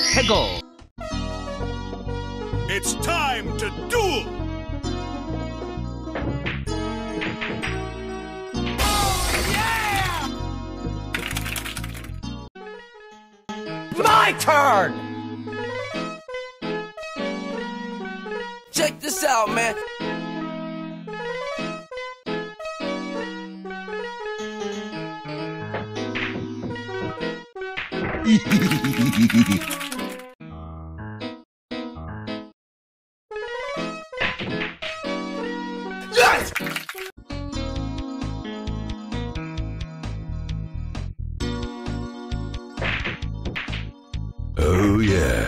해고. It's time to duel! My turn! Check this out, man. Yes! Oh, yeah.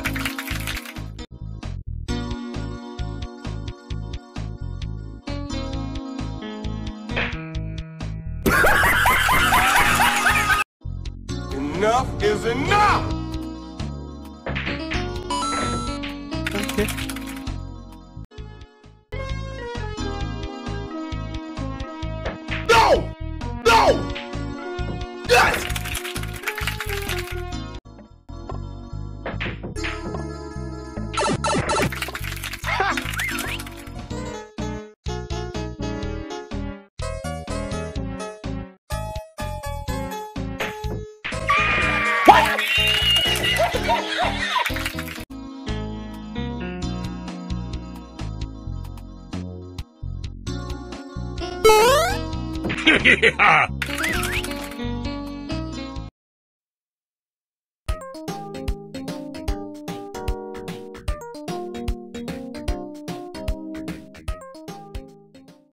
Enough is enough! Okay. No! No! Yes! Yeah!